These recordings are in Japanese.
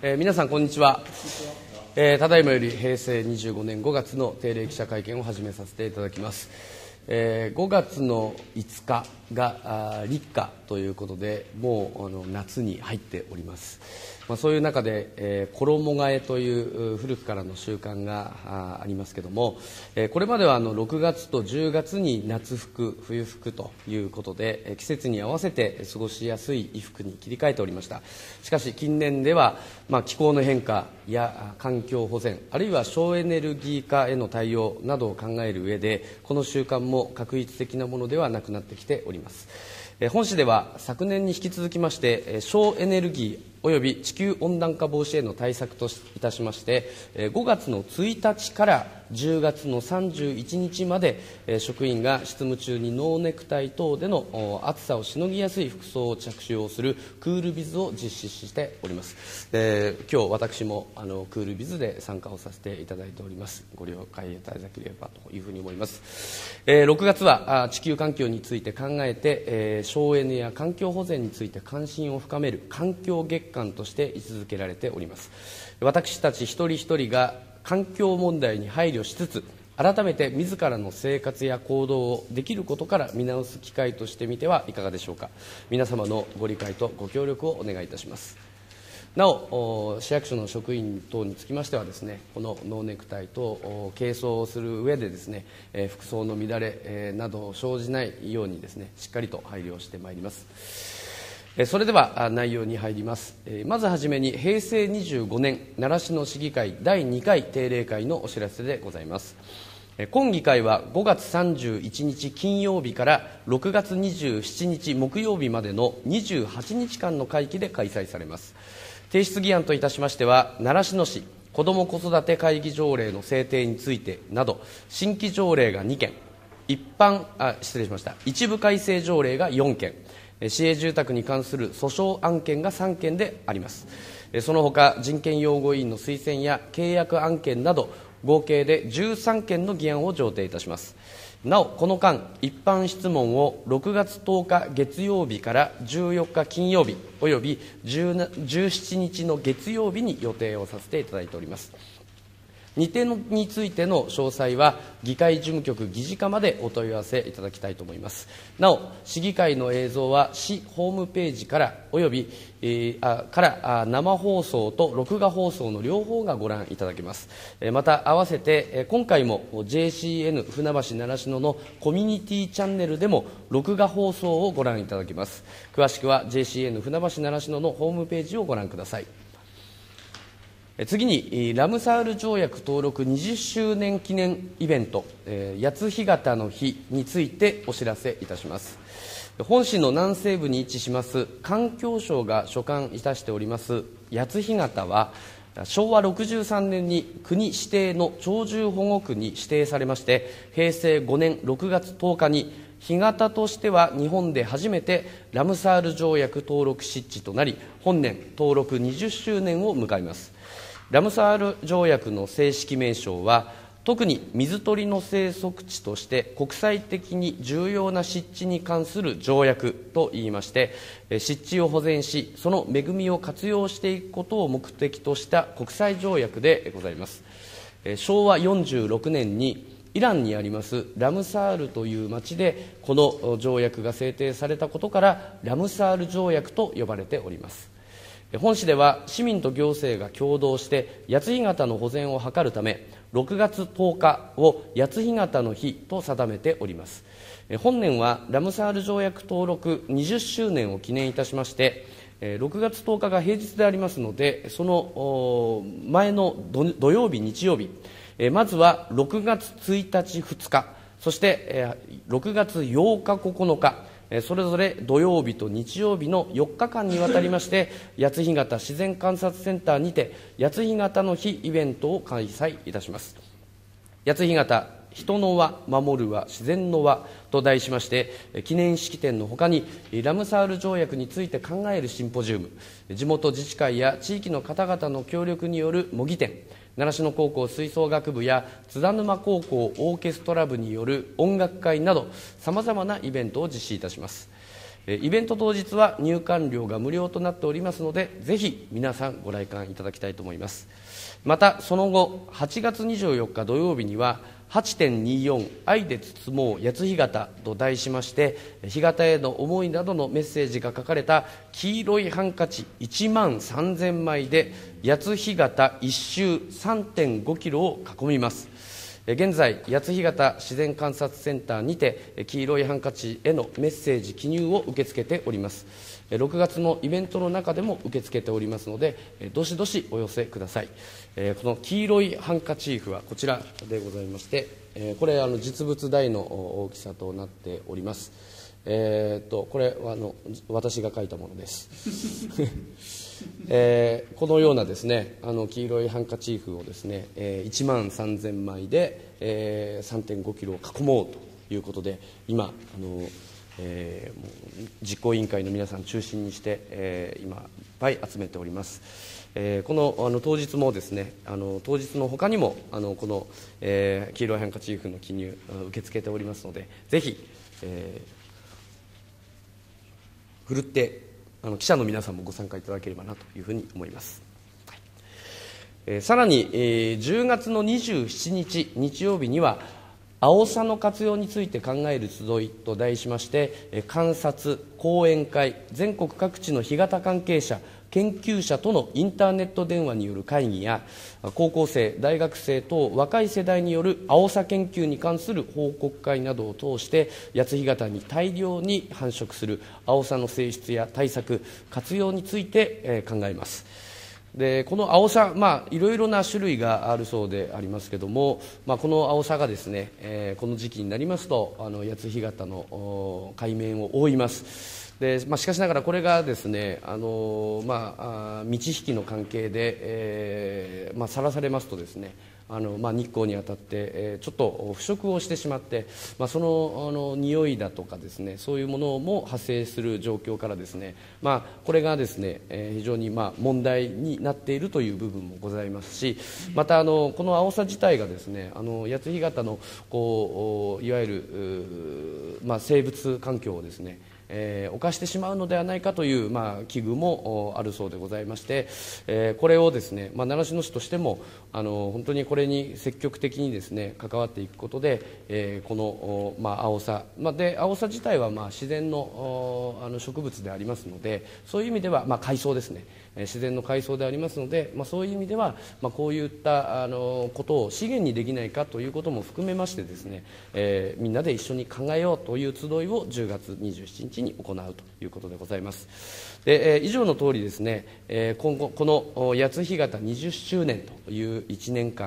皆さんこんにちは。ただいまより平成25年5月の定例記者会見を始めさせていただきます。5月の5日が立夏ということで、もう夏に入っております。そういう中で、衣替えという古くからの習慣がありますけれども、これまでは6月と10月に夏服、冬服ということで、季節に合わせて過ごしやすい衣服に切り替えておりました。しかし近年では、気候の変化や環境保全、あるいは省エネルギー化への対応などを考える上で、この習慣も画一的なものではなくなってきております。本誌では昨年に引き続きまして、省エネルギーおよび地球温暖化防止への対策といたしまして、5月の1日から10月の31日まで、職員が執務中にノーネクタイ等での暑さをしのぎやすい服装を着用するクールビズを実施しております。今日私もクールビズで参加をさせていただいております。ご了解いただければというふうに思います。6月は地球環境について考えて、省エネや環境保全について関心を深める環境月間として位置づけられております。私たち一人一人が環境問題に配慮しつつ、改めて自らの生活や行動をできることから見直す機会としてみてはいかがでしょうか。皆様のご理解とご協力をお願いいたします。なお、市役所の職員等につきましてはですね、このノーネクタイと軽装をする上でですね、服装の乱れなど生じないようにですね、しっかりと配慮してまいります。それでは内容に入ります。まずはじめに平成25年習志野市議会第2回定例会のお知らせでございます。今議会は5月31日金曜日から6月27日木曜日までの28日間の会期で開催されます。提出議案といたしましては、習志野市子ども子育て会議条例の制定についてなど新規条例が2件、一部改正条例が4件、市営住宅に関する訴訟案件が3件であります。その他人権擁護委員の推薦や契約案件など合計で13件の議案を上呈いたします。なおこの間、一般質問を6月10日月曜日から14日金曜日および17日の月曜日に予定をさせていただいております。日程についての詳細は議会事務局議事課までお問い合わせいただきたいと思います。なお市議会の映像は市ホームページからおよび生放送と録画放送の両方がご覧いただけます。また合わせて今回も JCN 船橋習志野のコミュニティチャンネルでも録画放送をご覧いただけます。詳しくは JCN 船橋習志野のホームページをご覧ください。次にラムサール条約登録20周年記念イベント、八津干潟の日についてお知らせいたします。本市の南西部に位置します環境省が所管いたしております八津干潟は、昭和63年に国指定の鳥獣保護区に指定されまして、平成5年6月10日に干潟としては日本で初めてラムサール条約登録湿地となり、本年登録20周年を迎えます。ラムサール条約の正式名称は、特に水鳥の生息地として国際的に重要な湿地に関する条約といいまして、湿地を保全しその恵みを活用していくことを目的とした国際条約でございます。昭和46年にイランにありますラムサールという町でこの条約が制定されたことからラムサール条約と呼ばれております。本市では市民と行政が共同して八津干潟の保全を図るため、6月10日を八津干潟の日と定めております。本年はラムサール条約登録20周年を記念いたしまして、6月10日が平日でありますので、その前の土曜日日曜日、まずは6月1日2日、そして6月8日9日、それぞれ土曜日と日曜日の4日間にわたりまして八津干潟自然観察センターにて八津干潟の日イベントを開催いたします。八津干潟人の輪守る輪自然の輪と題しまして、記念式典のほかにラムサール条約について考えるシンポジウム、地元自治会や地域の方々の協力による模擬展、習志野高校吹奏楽部や津田沼高校オーケストラ部による音楽会などさまざまなイベントを実施いたします。 イベント当日は入館料が無料となっておりますので、ぜひ皆さんご来館いただきたいと思います。またその後8月24日土曜日には 8.24 愛で包もう八津干潟と題しまして、干潟への思いなどのメッセージが書かれた黄色いハンカチ1万3000枚で八津干潟一周 3.5 キロを囲みます。現在八津干潟自然観察センターにて黄色いハンカチへのメッセージ記入を受け付けております。6月のイベントの中でも受け付けておりますので、どしどしお寄せください。この黄色いハンカチーフはこちらでございまして、これ実物大の大きさとなっております。これは私が書いたものですこのようなですね黄色いハンカチーフをですね、1万3000枚で、3.5 キロを囲もうということで、今実行委員会の皆さん中心にして、今いっぱい集めております。この当日もですね当日の他にもこの、黄色いハンカチーフの記入受け付けておりますので、ぜひ、ふるって記者の皆さんもご参加いただければなというふうに思います。さらに、10月の27日日曜日にはアオサの活用について考える集いと題しまして、観察、講演会、全国各地の干潟関係者、研究者とのインターネット電話による会議や、高校生、大学生等若い世代によるアオサ研究に関する報告会などを通して八津干潟に大量に繁殖するアオサの性質や対策、活用について考えます。でこのアオサ、いろいろな種類があるそうでありますけれども、このアオサがですね、この時期になりますと八津干潟の海面を覆います。でしかしながらこれがですね満ち引きの関係でさらされますとですね日光に当たってちょっと腐食をしてしまって、その匂いだとかですね、そういうものも発生する状況からですね、これがですね非常に問題になっているという部分もございますし、またこのアオサ自体がですね八津干潟のいわゆる生物環境をですね侵してしまうのではないかという、危惧もあるそうでございまして、これをですね、習志野市としても本当にこれに積極的にですね関わっていくことで、この、アオサ、でアオサ自体は自然の植物でありますので、そういう意味では、海藻ですね、自然の海藻でありますので、そういう意味では、こういったことを資源にできないかということも含めましてですね、みんなで一緒に考えようという集いを10月27日に行うということでございます。で以上の通りですね、今後この八津干潟20周年という1年間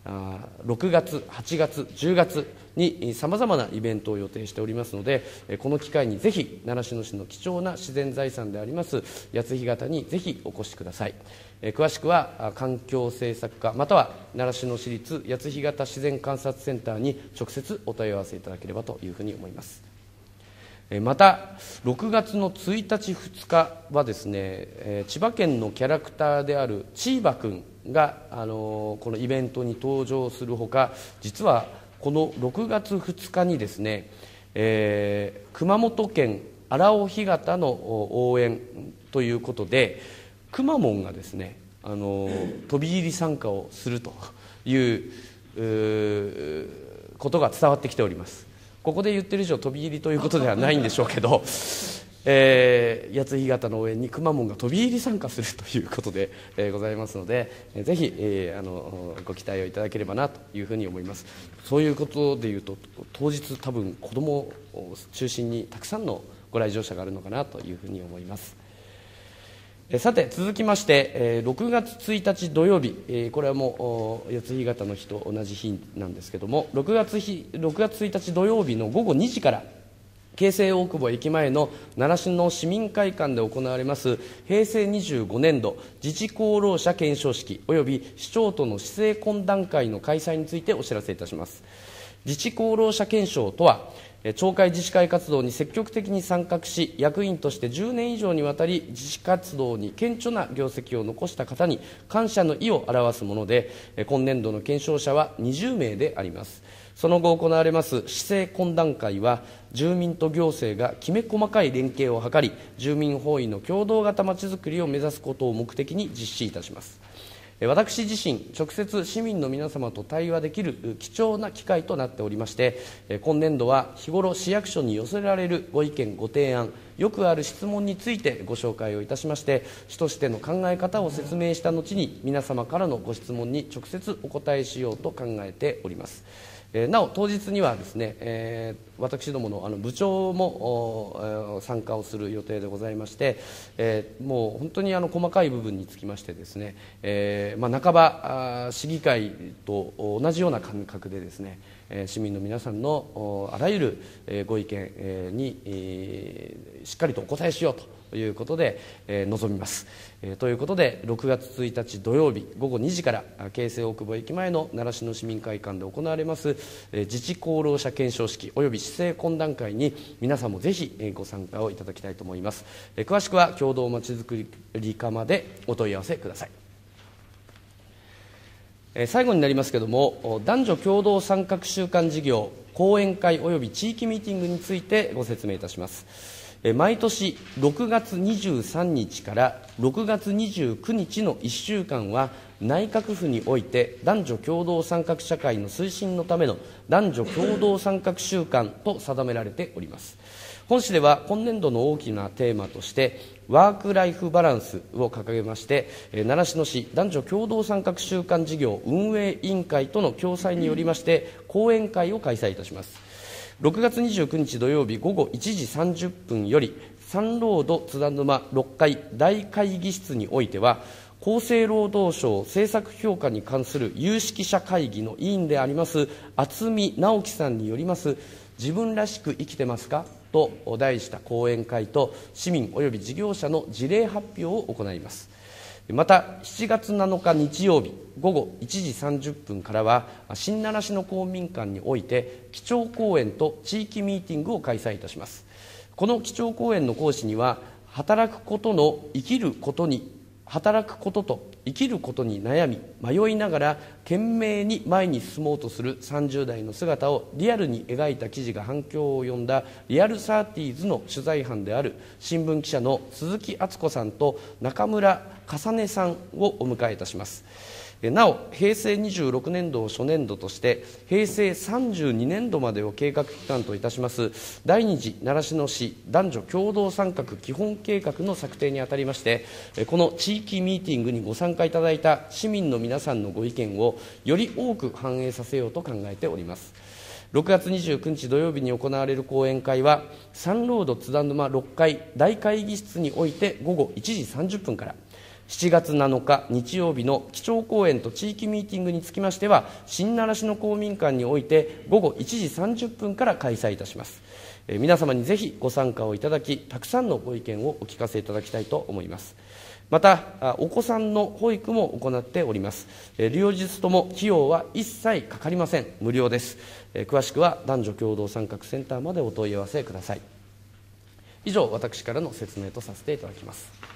6月、8月、10月にさまざまなイベントを予定しておりますので、この機会にぜひ習志野市の貴重な自然財産であります八津干潟にぜひお越しください。詳しくは環境政策課または習志野市立八津干潟自然観察センターに直接お問い合わせいただければというふうに思います。また6月の1日2日はですね、千葉県のキャラクターであるチーバくんがこのイベントに登場するほか、実はこの6月2日にですね、熊本県荒尾干潟の応援ということでくまモンがですね飛び入り参加をするということが伝わってきております。ここで言ってる以上飛び入りということではないんでしょうけど八津干潟の応援にくまモンが飛び入り参加するということで、ございますので、ぜひ、ご期待をいただければなというふうに思います。そういうことでいうと当日多分子どもを中心にたくさんのご来場者があるのかなというふうに思います。さて続きまして6月1日土曜日、これはもう八津干潟の日と同じ日なんですけども、6月1日土曜日の午後2時から京成大久保駅前の習志野市民会館で行われます平成25年度自治功労者顕彰式および市長との市政懇談会の開催についてお知らせいたします。自治功労者顕彰とは町会自治会活動に積極的に参画し役員として10年以上にわたり自治活動に顕著な業績を残した方に感謝の意を表すもので、今年度の顕彰者は20名であります。 その後行われます市政懇談会は、住民と行政がきめ細かい連携を図り、住民本位の共同型まちづくりを目指すことを目的に実施いたします。私自身、直接市民の皆様と対話できる貴重な機会となっておりまして、今年度は日頃市役所に寄せられるご意見、ご提案、よくある質問についてご紹介をいたしまして、市としての考え方を説明した後に、皆様からのご質問に直接お答えしようと考えております。なお当日にはですね、私どもの部長も参加をする予定でございまして、もう本当に細かい部分につきましてですね、半ば市議会と同じような感覚でですね、市民の皆さんのあらゆるご意見にしっかりとお答えしようということで臨みます。ということで、6月1日土曜日午後2時から京成大久保駅前の習志野市民会館で行われます自治功労者顕彰式および市政懇談会に、皆さんもぜひご参加をいただきたいと思います。詳しくは共同まちづくり課までお問い合わせください。最後になりますけれども、男女共同参画週間事業講演会および地域ミーティングについてご説明いたします。毎年6月23日から6月29日の1週間は、内閣府において男女共同参画社会の推進のための男女共同参画週間と定められております。本市では今年度の大きなテーマとしてワークライフバランスを掲げまして、習志野市男女共同参画週間事業運営委員会との共催によりまして講演会を開催いたします。6月29日土曜日午後1時30分より、サンロード津田沼6階大会議室においては、厚生労働省政策評価に関する有識者会議の委員であります渥美直樹さんによります自分らしく生きてますかと題した講演会と、市民及び事業者の事例発表を行います。また7月7日日曜日午後1時30分からは、新習志野公民館において基調講演と地域ミーティングを開催いたします。この基調講演の講師には、働くことと生きることに悩み迷いながら懸命に前に進もうとする30代の姿をリアルに描いた記事が反響を呼んだリアルサーティーズの取材班である新聞記者の鈴木敦子さんと中村重ねさんをお迎えいたします。なお平成26年度を初年度として平成32年度までを計画期間といたします第二次習志野市男女共同参画基本計画の策定にあたりまして、この地域ミーティングにご参加いただいた市民の皆さんのご意見をより多く反映させようと考えております。6月29日土曜日に行われる講演会は、サンロード津田沼6階大会議室において午後1時30分から、7月7日日曜日の基調講演と地域ミーティングにつきましては、新習志野公民館において午後1時30分から開催いたします。皆様にぜひご参加をいただき、たくさんのご意見をお聞かせいただきたいと思います。またお子さんの保育も行っております。両日とも費用は一切かかりません。無料です。詳しくは男女共同参画センターまでお問い合わせください。以上、私からの説明とさせていただきます。